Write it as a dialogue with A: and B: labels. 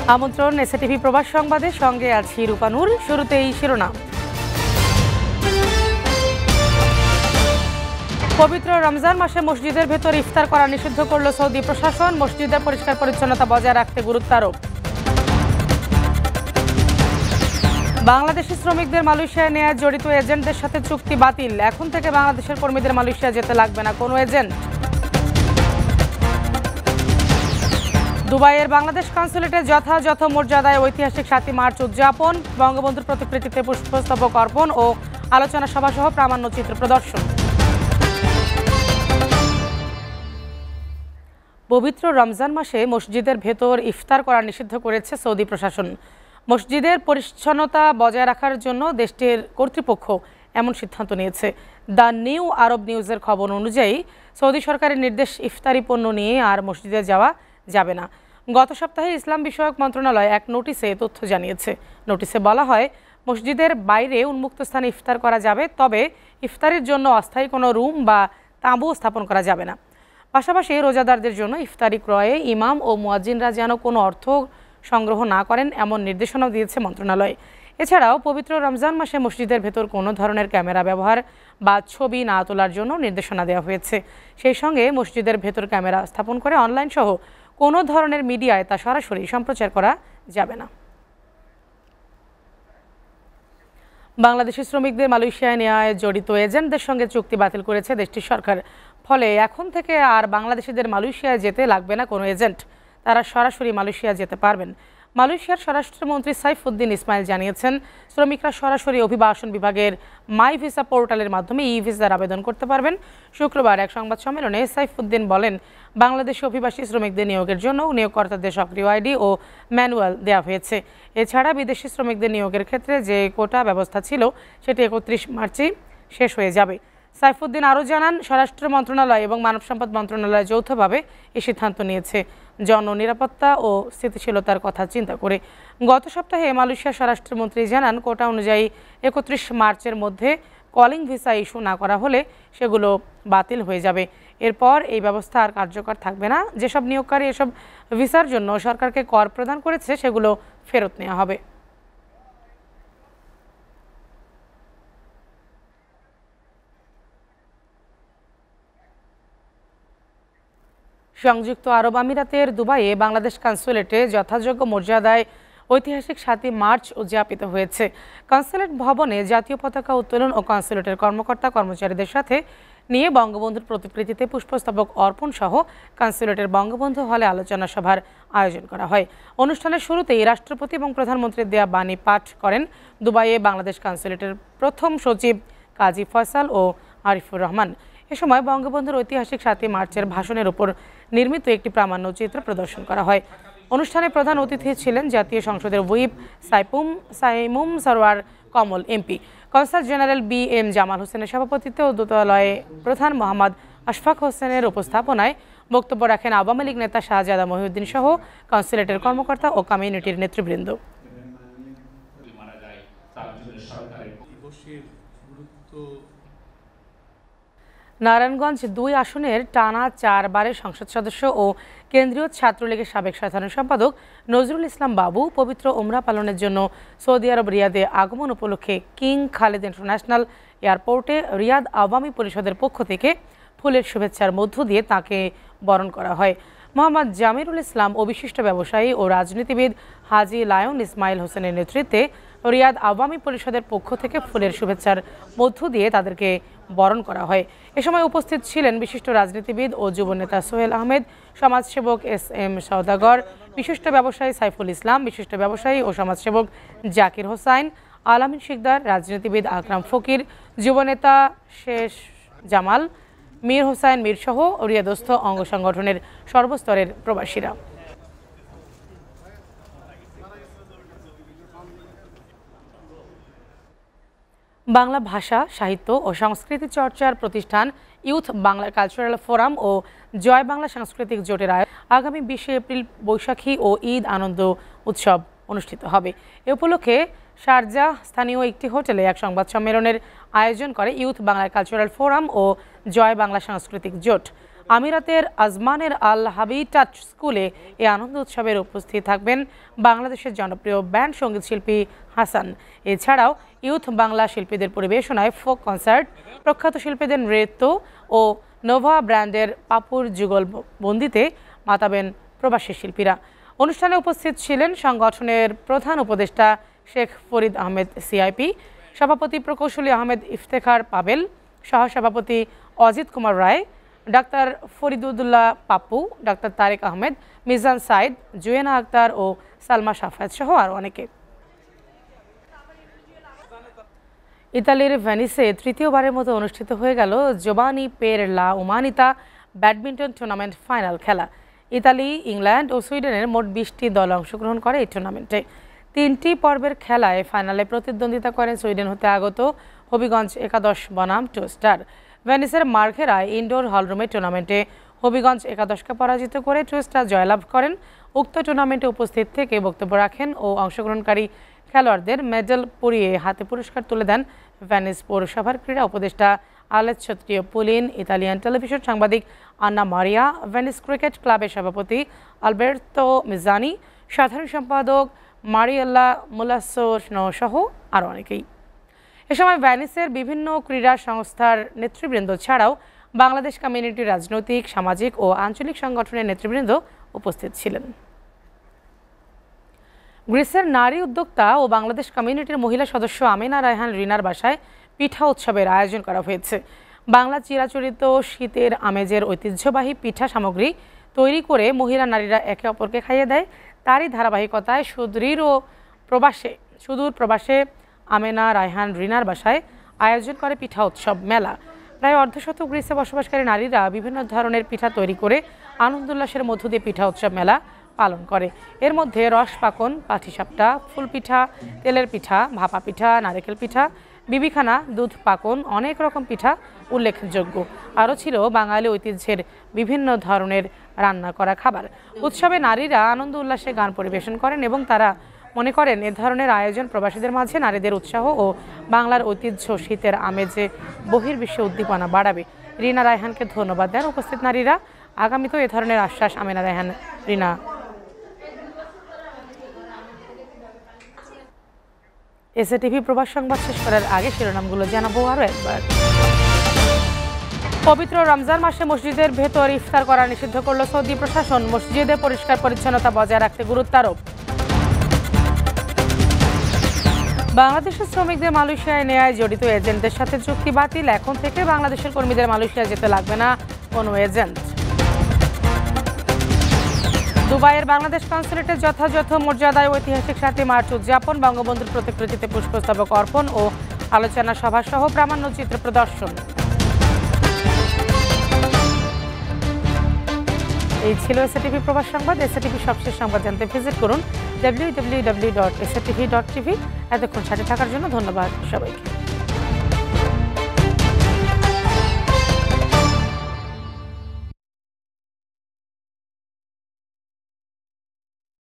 A: আমন্ত্রণ এসএটিভি প্রবাস সংবাদের সঙ্গে আছি রূপানুর। শুরুতেই শিরোনাম। পবিত্র রমজান মাসে মসজিদের ভেতর ইফতার করা নিষিদ্ধ করল সৌদি প্রশাসন। মসজিদের পরিষ্কার পরিচ্ছন্নতা বজায় রাখতে গুরুত্ব আরোপ। বাংলাদেশি শ্রমিকদের মালয়েশিয়ায় নেওয়া জড়িত এজেন্টদের সাথে চুক্তি বাতিল। এখন থেকে বাংলাদেশের কর্মীদের মালয়েশিয়া যেতে লাগবে না কোনো এজেন্ট। দুবাইয়ের বাংলাদেশ কনসুলেটে যথাযথ মর্যাদায় ঐতিহাসিক ৭ই মার্চ উদযাপন। বঙ্গবন্ধুর প্রতিকৃতিতে পুষ্পস্তবক অর্পণ ও আলোচনা সভা সহ প্রামাণ্যচিত্র প্রদর্শন। পবিত্র রমজান মাসে মসজিদের ভেতর ইফতার করা নিষিদ্ধ করেছে সৌদি প্রশাসন। মসজিদের পরিচ্ছন্নতা বজায় রাখার জন্য দেশটির কর্তৃপক্ষ এমন সিদ্ধান্ত নিয়েছে। দ্য নিউ আরব নিউজের খবর অনুযায়ী সৌদি সরকারের নির্দেশ, ইফতারি পণ্য নিয়ে আর মসজিদে যাওয়া যাবে না। গত সপ্তাহে ইসলাম বিষয়ক মন্ত্রণালয় এক নোটিশে তথ্য জানিয়েছে। নোটিশে বলা হয়, মসজিদের বাইরে উন্মুক্ত স্থানে ইফতার করা যাবে, তবে ইফতারের জন্য অস্থায়ী কোনো রুম বা তাঁবু স্থাপন করা যাবে না। পাশাপাশি রোজাদারদের জন্য ইফতারি ক্রয়ে ইমাম ও মুয়াজ্জিনরা যেন কোনো অর্থ সংগ্রহ না করেন, এমন নির্দেশনাও দিয়েছে মন্ত্রণালয়। এছাড়াও পবিত্র রমজান মাসে মসজিদের ভেতর কোনো ধরনের ক্যামেরা ব্যবহার বা ছবি না তোলার জন্য নির্দেশনা দেওয়া হয়েছে। সেই সঙ্গে মসজিদের ভেতর ক্যামেরা স্থাপন করে অনলাইন সহ কোনো ধরনের মিডিয়ায় তা সরাসরি সম্প্রচার করা যাবে না। বাংলাদেশি শ্রমিকদের মালয়েশিয়ায় নেওয়ায় জড়িত এজেন্টদের সঙ্গে চুক্তি বাতিল করেছে দেশটির সরকার। ফলে এখন থেকে আর বাংলাদেশিদের মালয়েশিয়ায় যেতে লাগবে না কোনো এজেন্ট। তারা সরাসরি মালয়েশিয়া যেতে পারবেন। মালয়েশিয়ার স্বরাষ্ট্রমন্ত্রী সাইফুদ্দিন ইসমাইল জানিয়েছেন, শ্রমিকরা সরাসরি অভিবাসন বিভাগের মাই ভিসা পোর্টালের মাধ্যমে ই ভিসার আবেদন করতে পারবেন। শুক্রবার এক সংবাদ সম্মেলনে সাইফুদ্দিন বলেন, বাংলাদেশি অভিবাসী শ্রমিকদের নিয়োগের জন্য নিয়োগকর্তাদের সক্রিয় আইডি ও ম্যানুয়াল দেওয়া হয়েছে। এছাড়া বিদেশি শ্রমিকদের নিয়োগের ক্ষেত্রে যে কোটা ব্যবস্থা ছিল সেটি ৩১ মার্চেই শেষ হয়ে যাবে। সাইফুদ্দিন আরও জানান, স্বরাষ্ট্র মন্ত্রণালয় এবং মানব সম্পদ মন্ত্রণালয় যৌথভাবে এই সিদ্ধান্ত নিয়েছে জননিরাপত্তা ও স্থিতিশীলতার কথা চিন্তা করে। গত সপ্তাহে মালয়েশিয়ার স্বরাষ্ট্রমন্ত্রী জানান, কোটা অনুযায়ী ৩১ মার্চের মধ্যে কলিং ভিসা ইস্যু না করা হলে সেগুলো বাতিল হয়ে যাবে। এরপর এই ব্যবস্থা আর কার্যকর থাকবে না। যেসব নিয়োগকারী এসব ভিসার জন্য সরকারকে কর প্রদান করেছে সেগুলো ফেরত নেওয়া হবে। সংযুক্ত আরব আমিরাতের দুবাইয়ে বাংলাদেশ কনসুলেটে যথাযোগ্য মর্যাদায় ঐতিহাসিক ৭ই মার্চ উদযাপিত হয়েছে। কনসুলেট ভবনে জাতীয় পতাকা উত্তোলন ও কনসুলেটের কর্মকর্তা কর্মচারীদের সাথে নিয়ে বঙ্গবন্ধুর প্রতিকৃতিতে পুষ্পস্তবক অর্পণ সহ কনসুলেটের বঙ্গবন্ধু হলে আলোচনা সভার আয়োজন করা হয়। অনুষ্ঠানের শুরুতেই রাষ্ট্রপতি এবং প্রধানমন্ত্রীর দেয়া বাণী পাঠ করেন দুবাইয়ে বাংলাদেশ কনসুলেটের প্রথম সচিব কাজী ফয়সাল ও আরিফুর রহমান। এ সময় বঙ্গবন্ধুর ঐতিহাসিক ৭ই মার্চের ভাষণের উপর নির্মিত একটি প্রামাণ্যচিত্র প্রদর্শন করা হয়। অনুষ্ঠানে প্রধান অতিথি ছিলেন জাতীয় সংসদের whip Saimum Sarwar Kamal MP. Consul general B M. Jamal হোসেনের সভাপতিত্বে ও দূতালয়ে প্রধান মোহাম্মদ আশফাক হোসেনের উপস্থাপনায় বক্তব্য রাখেন আওয়ামী লীগ নেতা শাহজাদা মহিউদ্দিন সহ কনসুলেটের কর্মকর্তা ও কমিউনিটির নেতৃবৃন্দ। নারায়ণগঞ্জ ২ আসনের টানা ৪ বারের সংসদ সদস্য ও কেন্দ্রীয় ছাত্রলীগের সাবেক সাধারণ সম্পাদক নজরুল ইসলাম বাবু পবিত্র উমরা পালনের জন্য সৌদি আরব রিয়াদে আগমন উপলক্ষে কিং খালেদ ইন্টারন্যাশনাল এয়ারপোর্টে রিয়াদ আওয়ামী পরিষদের পক্ষ থেকে ফুলের শুভেচ্ছার মধ্য দিয়ে তাকে বরণ করা হয়। মোহাম্মদ জামিরুল ইসলাম ও বিশিষ্ট ব্যবসায়ী ও রাজনীতিবিদ হাজি লায়ন ইসমাইল হোসেনের নেতৃত্বে রিয়াদ আওয়ামী পরিষদের পক্ষ থেকে ফুলের শুভেচ্ছার মধ্য দিয়ে তাদেরকে বরণ করা হয়। এ সময় উপস্থিত ছিলেন বিশিষ্ট রাজনীতিবিদ ও যুবনেতা সোহেল আহমেদ, সমাজসেবক এস.এম. সওদাগর, বিশিষ্ট ব্যবসায়ী সাইফুল ইসলাম, বিশিষ্ট ব্যবসায়ী ও সমাজসেবক জাকির হোসাইন, আলামিন শিকদার, রাজনীতিবিদ আকরাম ফকির, যুবনেতা শেষ জামাল, মীর হোসাইন মীর সহ রিয়াদস্থ অঙ্গ সংগঠনের সর্বস্তরের প্রবাসীরা। বাংলা ভাষা, সাহিত্য ও সংস্কৃতি চর্চার প্রতিষ্ঠান ইউথ বাংলা কালচারাল ফোরাম ও জয় বাংলা সাংস্কৃতিক জোটের আগামী ২০ এপ্রিল বৈশাখী ও ঈদ আনন্দ উৎসব অনুষ্ঠিত হবে। এ উপলক্ষে শারজাহ স্থানীয় একটি হোটেলে এক সংবাদ সম্মেলনের আয়োজন করে ইউথ বাংলা কালচারাল ফোরাম ও জয় বাংলা সাংস্কৃতিক জোট। আমিরাতের আজমানের আল হাবিটাট স্কুলে এই আনন্দ উৎসবের উপস্থিত থাকবেন বাংলাদেশের জনপ্রিয় ব্যান্ড সঙ্গীত শিল্পী হাসান। এছাড়াও ইউথ বাংলা শিল্পীদের পরিবেশনায় ফোক কনসার্ট, প্রখ্যাত শিল্পীদের নৃত্য ও নোভা ব্র্যান্ডের পাপুর যুগলবন্দিতে মাতাবেন প্রবাসী শিল্পীরা। অনুষ্ঠানে উপস্থিত ছিলেন সংগঠনের প্রধান উপদেষ্টা শেখ ফরিদ আহমেদ সিআইপি, সভাপতি প্রকৌশলী আহমেদ ইফতেখার পাবেল, সহসভাপতি অজিত কুমার রায়, ডাক্তার ফরিদুল্লাহ পাপ্পু, ডাক্তার তারেক আহমেদ, মিজান সাইদ, জুয়েনা আক্তার ও সালমা সাফায়াত সহ আরও অনেকে। ইতালির ভেনিসে তৃতীয়বারের মতো অনুষ্ঠিত হয়ে গেল জোবানি পের লা উমানিতা ব্যাডমিন্টন টুর্নামেন্ট ফাইনাল খেলা। ইতালি, ইংল্যান্ড ও সুইডেনের মোট 20টি দল অংশগ্রহণ করে এই টুর্নামেন্টে। 3টি পর্বের খেলায় ফাইনালে প্রতিদ্বন্দ্বিতা করেন সুইডেন হতে আগত হবিগঞ্জ একাদশ বনাম 2 স্টার। ভেনিসের মার্ঘেরায় ইনডোর হলরুমে টুর্নামেন্টে হবিগঞ্জ একাদশকে পরাজিত করে 2 স্টার জয়লাভ করেন। উক্ত টুর্নামেন্টে উপস্থিত থেকে বক্তব্য রাখেন ও অংশগ্রহণকারী খেলোয়াড়দের মেডেল পরিয়ে হাতে পুরস্কার তুলে দেন ভেনিস পৌরসভার ক্রীড়া উপদেষ্টা আলেচ্ছত্রিও পুলিন, ইতালিয়ান টেলিভিশন সাংবাদিক আন্না মারিয়া, ভেনিস ক্রিকেট ক্লাবের সভাপতি আলবের্তো মিজানি, সাধারণ সম্পাদক মারিয়েল্লা মুলাসোনো সহ আরও অনেকেই। এ সময় ভেনিসের বিভিন্ন ক্রীড়া সংস্থার নেতৃবৃন্দ ছাড়াও বাংলাদেশ কমিউনিটির রাজনৈতিক, সামাজিক ও আঞ্চলিক সংগঠনের নেতৃবৃন্দ উপস্থিত ছিলেন। গ্রিসের নারী উদ্যোক্তা ও বাংলাদেশ কমিউনিটির মহিলা সদস্য আমিনা রায়হান রিনার বাসায় পিঠা উৎসবের আয়োজন করা হয়েছে। বাংলা চিরাচরিত শীতের আমেজের ঐতিহ্যবাহী পিঠা সামগ্রী তৈরি করে মহিলা নারীরা একে অপরকে খাইয়ে দেয়। তারই ধারাবাহিকতায় সুদূর প্রবাসে আমেনা রায়হান রিনার বাসায় আয়োজন করে পিঠা উৎসব মেলা। প্রায় অর্ধশত গ্রিসে বসবাসকারী নারীরা বিভিন্ন ধরনের পিঠা তৈরি করে আনন্দ উল্লাসের মধ্য দিয়ে পিঠা উৎসব মেলা পালন করে। এর মধ্যে রস পাকন, পাটিসাপটা, ফুল পিঠা, তেলের পিঠা, ভাপা পিঠা, নারকেল পিঠা, বিবিখানা, দুধ পাকন, অনেক রকম পিঠা উল্লেখযোগ্য। আরও ছিল বাঙালি ঐতিহ্যের বিভিন্ন ধরনের রান্না করা খাবার। উৎসবে নারীরা আনন্দ উল্লাসে গান পরিবেশন করেন এবং তারা মনে করেন এ ধরনের আয়োজন প্রবাসীদের মাঝে নারীদের উৎসাহ ও বাংলার ঐতিহ্য শীতের আমেজে বহির্বিশ্বে উদ্দীপনা বাড়াবে। রিনা রায়হানকে ধন্যবাদ দেন উপস্থিত নারীরা। আগামীতেও এ ধরনের আশ্বাস আমিনা রায়হান রিনা। এসএটিভি প্রবাস সংবাদ শেষ করার আগে শিরোনামগুলো জানাবো আরও একবার। পবিত্র রমজান মাসে মসজিদের ভেতর ইফতার করা নিষিদ্ধ করল সৌদি প্রশাসন। মসজিদে পরিষ্কার পরিচ্ছন্নতা বজায় রাখতে গুরুত্ব আরোপ। বাংলাদেশের শ্রমিকদের মালয়েশিয়ায় নেওয়ায় জড়িত এজেন্টদের সাথে চুক্তি বাতিল। এখন থেকে বাংলাদেশের কর্মীদের মালয়েশিয়া যেতে লাগবে না কোনো এজেন্ট। দুবাইয়ের বাংলাদেশ কনসুলেটে যথাযথ মর্যাদায় ঐতিহাসিক 7 মার্চ উদযাপন। বঙ্গবন্ধুর প্রতিকৃতিতে পুষ্পস্তবক অর্পণ ও আলোচনা সভা সহ প্রামাণ্যচিত্র প্রদর্শন। এই ছিল এসএটিভি প্রবাস সংবাদ। এসএটিভি সবশেষ সংবাদ জানতে ভিজিট করুন www.satv.tv। এতক্ষণ সাথে থাকার জন্য ধন্যবাদ সবাইকে।